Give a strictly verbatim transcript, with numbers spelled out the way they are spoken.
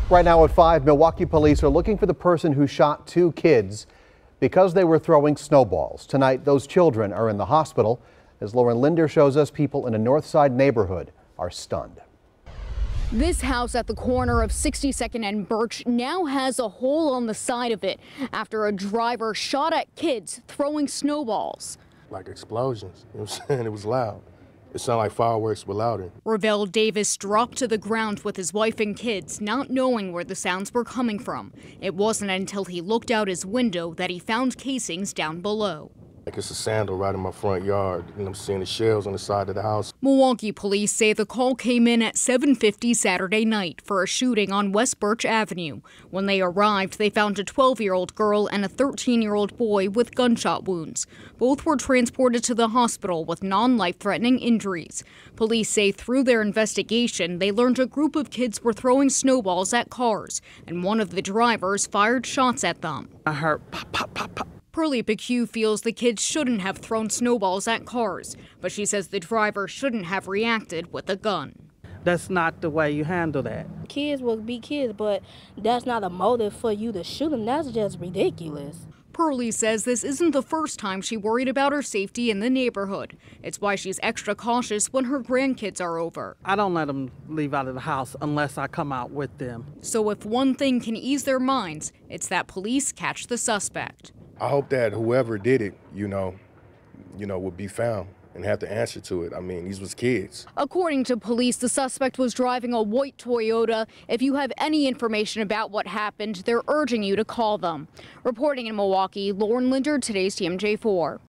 Right now at five, Milwaukee police are looking for the person who shot two kids because they were throwing snowballs. Tonight, those children are in the hospital. As Lauren Linder shows us, people in a North Side neighborhood are stunned. This house at the corner of sixty-second and Birch now has a hole on the side of it after a driver shot at kids throwing snowballs. Like explosions. You know what I'm saying? It was loud. It sounded like fireworks but louder. Ravel Davis dropped to the ground with his wife and kids, not knowing where the sounds were coming from. It wasn't until he looked out his window that he found casings down below. Like it's a sandal right in my front yard, and I'm seeing the shells on the side of the house. Milwaukee police say the call came in at seven fifty Saturday night for a shooting on West Birch Avenue. When they arrived, they found a twelve-year-old girl and a thirteen-year-old boy with gunshot wounds. Both were transported to the hospital with non-life-threatening injuries. Police say through their investigation, they learned a group of kids were throwing snowballs at cars, and one of the drivers fired shots at them. I heard pop, pop, pop, pop. Pearlie Pecue feels the kids shouldn't have thrown snowballs at cars, but she says the driver shouldn't have reacted with a gun. That's not the way you handle that. Kids will be kids, but that's not a motive for you to shoot them. That's just ridiculous. Pearlie says this isn't the first time she worried about her safety in the neighborhood. It's why she's extra cautious when her grandkids are over. I don't let them leave out of the house unless I come out with them. So if one thing can ease their minds, it's that police catch the suspect. I hope that whoever did it, you know, you know, would be found and have to answer to it. I mean, these was kids. According to police, the suspect was driving a white Toyota. If you have any information about what happened, they're urging you to call them. Reporting in Milwaukee, Lauren Linder, today's T M J four.